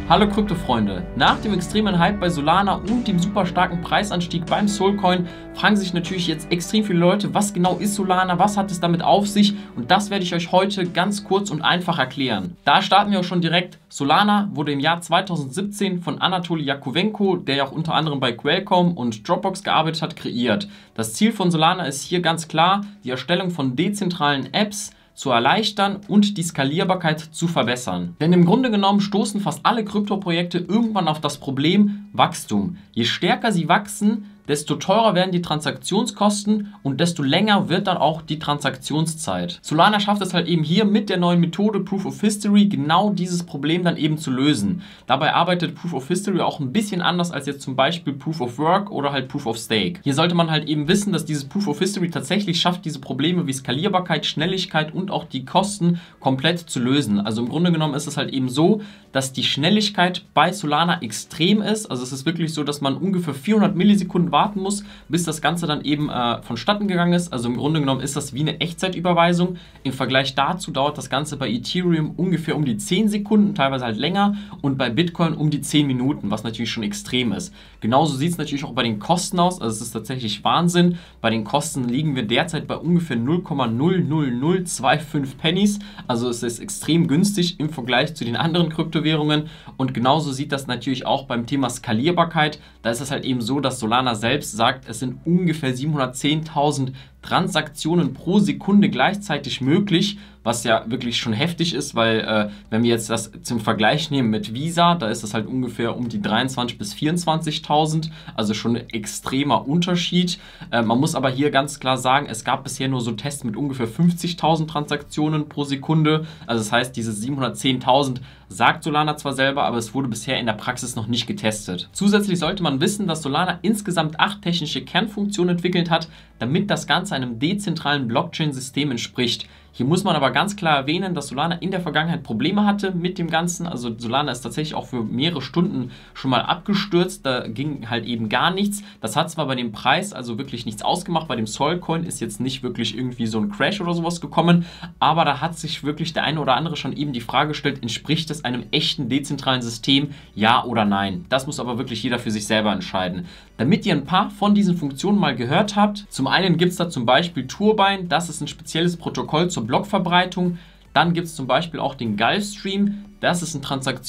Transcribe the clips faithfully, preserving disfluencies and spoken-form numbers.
Hallo Krypto-Freunde! Nach dem extremen Hype bei Solana und dem super starken Preisanstieg beim Solcoin fragen sich natürlich jetzt extrem viele Leute, was genau ist Solana, was hat es damit auf sich, und das werde ich euch heute ganz kurz und einfach erklären. Da starten wir auch schon direkt. Solana wurde im Jahr zweitausendsiebzehn von Anatoly Yakovenko, der ja auch unter anderem bei Qualcomm und Dropbox gearbeitet hat, kreiert. Das Ziel von Solana ist hier ganz klar, die Erstellung von dezentralen Apps zu erleichtern und die Skalierbarkeit zu verbessern. Denn im Grunde genommen stoßen fast alle Kryptoprojekte irgendwann auf das Problem Wachstum. Je stärker sie wachsen, desto teurer werden die Transaktionskosten und desto länger wird dann auch die Transaktionszeit. Solana schafft es halt eben hier mit der neuen Methode Proof of History genau dieses Problem dann eben zu lösen. Dabei arbeitet Proof of History auch ein bisschen anders als jetzt zum Beispiel Proof of Work oder halt Proof of Stake. Hier sollte man halt eben wissen, dass dieses Proof of History tatsächlich schafft, diese Probleme wie Skalierbarkeit, Schnelligkeit und auch die Kosten komplett zu lösen. Also im Grunde genommen ist es halt eben so, dass die Schnelligkeit bei Solana extrem ist. Also es ist wirklich so, dass man ungefähr vierhundert Millisekunden warten muss, bis das Ganze dann eben äh, vonstatten gegangen ist. Also im Grunde genommen ist das wie eine Echtzeitüberweisung. Im Vergleich dazu dauert das Ganze bei Ethereum ungefähr um die zehn Sekunden, teilweise halt länger, und bei Bitcoin um die zehn Minuten, was natürlich schon extrem ist. Genauso sieht es natürlich auch bei den Kosten aus. Also es ist tatsächlich Wahnsinn. Bei den Kosten liegen wir derzeit bei ungefähr null Komma null null null zwei fünf Pennies. Also es ist extrem günstig im Vergleich zu den anderen Kryptowährungen. Und genauso sieht das natürlich auch beim Thema Skalierbarkeit. Da ist es halt eben so, dass Solana selbst sagt, es sind ungefähr siebenhundertzehntausend Transaktionen pro Sekunde gleichzeitig möglich, was ja wirklich schon heftig ist, weil äh, wenn wir jetzt das zum Vergleich nehmen mit Visa, da ist das halt ungefähr um die dreiundzwanzigtausend bis vierundzwanzigtausend, also schon ein extremer Unterschied. Äh, man muss aber hier ganz klar sagen, es gab bisher nur so Tests mit ungefähr fünfzigtausend Transaktionen pro Sekunde, also das heißt, diese siebenhundertzehntausend sagt Solana zwar selber, aber es wurde bisher in der Praxis noch nicht getestet. Zusätzlich sollte man wissen, dass Solana insgesamt acht technische Kernfunktionen entwickelt hat, damit das Ganze einem dezentralen Blockchain-System entspricht. Hier muss man aber ganz klar erwähnen, dass Solana in der Vergangenheit Probleme hatte mit dem Ganzen. Also Solana ist tatsächlich auch für mehrere Stunden schon mal abgestürzt. Da ging halt eben gar nichts. Das hat zwar bei dem Preis also wirklich nichts ausgemacht. Bei dem Solcoin ist jetzt nicht wirklich irgendwie so ein Crash oder sowas gekommen. Aber da hat sich wirklich der eine oder andere schon eben die Frage gestellt, entspricht es einem echten dezentralen System, ja oder nein? Das muss aber wirklich jeder für sich selber entscheiden. Damit ihr ein paar von diesen Funktionen mal gehört habt, zum einen gibt es da zum Beispiel Turbine, das ist ein spezielles Protokoll zur Blockverbreitung. Dann gibt es zum Beispiel auch den Gulfstream, das ist ein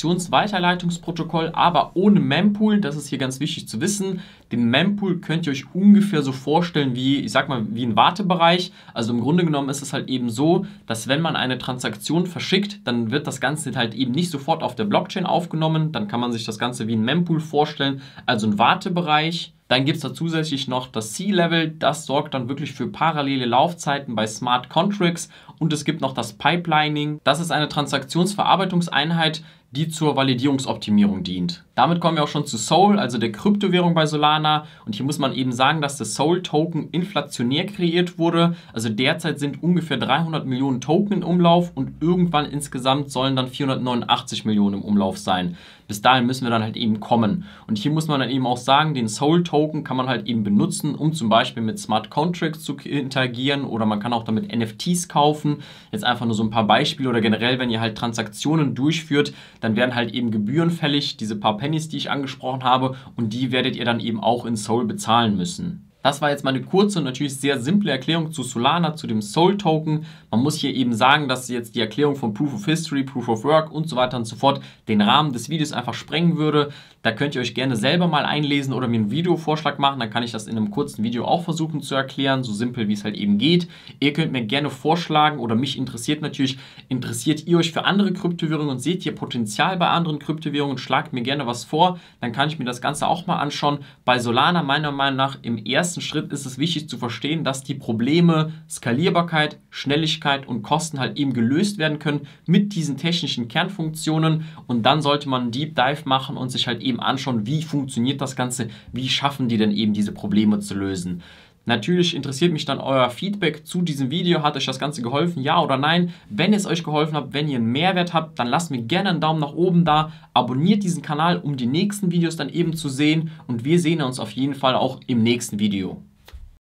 Transaktionsweiterleitungsprotokoll, aber ohne Mempool, das ist hier ganz wichtig zu wissen. Den Mempool könnt ihr euch ungefähr so vorstellen wie, ich sag mal, wie ein Wartebereich. Also im Grunde genommen ist es halt eben so, dass wenn man eine Transaktion verschickt, dann wird das Ganze halt eben nicht sofort auf der Blockchain aufgenommen. Dann kann man sich das Ganze wie ein Mempool vorstellen, also ein Wartebereich. Dann gibt es da zusätzlich noch das C-Level, das sorgt dann wirklich für parallele Laufzeiten bei Smart Contracts, und es gibt noch das Pipelining, das ist eine Transaktionsverarbeitungseinheit, die zur Validierungsoptimierung dient. Damit kommen wir auch schon zu Sol, also der Kryptowährung bei Solana, und hier muss man eben sagen, dass der Sol-Token inflationär kreiert wurde. Also derzeit sind ungefähr dreihundert Millionen Token im Umlauf und irgendwann insgesamt sollen dann vierhundertneunundachtzig Millionen im Umlauf sein. Bis dahin müssen wir dann halt eben kommen. Und hier muss man dann eben auch sagen, den Sol-Token kann man halt eben benutzen, um zum Beispiel mit Smart Contracts zu interagieren, oder man kann auch damit N F Ts kaufen. Jetzt einfach nur so ein paar Beispiele, oder generell, wenn ihr halt Transaktionen durchführt, dann werden halt eben Gebühren fällig, diese paar Pennies, die ich angesprochen habe, und die werdet ihr dann eben auch in Sol bezahlen müssen. Das war jetzt mal eine kurze und natürlich sehr simple Erklärung zu Solana, zu dem Sol-Token. Man muss hier eben sagen, dass jetzt die Erklärung von Proof of History, Proof of Work und so weiter und so fort den Rahmen des Videos einfach sprengen würde. Da könnt ihr euch gerne selber mal einlesen oder mir einen Videovorschlag machen. Dann kann ich das in einem kurzen Video auch versuchen zu erklären, so simpel wie es halt eben geht. Ihr könnt mir gerne vorschlagen, oder mich interessiert natürlich, interessiert ihr euch für andere Kryptowährungen und seht ihr Potenzial bei anderen Kryptowährungen, schlagt mir gerne was vor. Dann kann ich mir das Ganze auch mal anschauen. Bei Solana meiner Meinung nach im ersten Schritt ist es wichtig zu verstehen, dass die Probleme Skalierbarkeit, Schnelligkeit und Kosten halt eben gelöst werden können mit diesen technischen Kernfunktionen, und dann sollte man einen Deep Dive machen und sich halt eben anschauen, wie funktioniert das Ganze, wie schaffen die denn eben diese Probleme zu lösen. Natürlich interessiert mich dann euer Feedback zu diesem Video. Hat euch das Ganze geholfen, ja oder nein? Wenn es euch geholfen hat, wenn ihr einen Mehrwert habt, dann lasst mir gerne einen Daumen nach oben da. Abonniert diesen Kanal, um die nächsten Videos dann eben zu sehen. Und wir sehen uns auf jeden Fall auch im nächsten Video.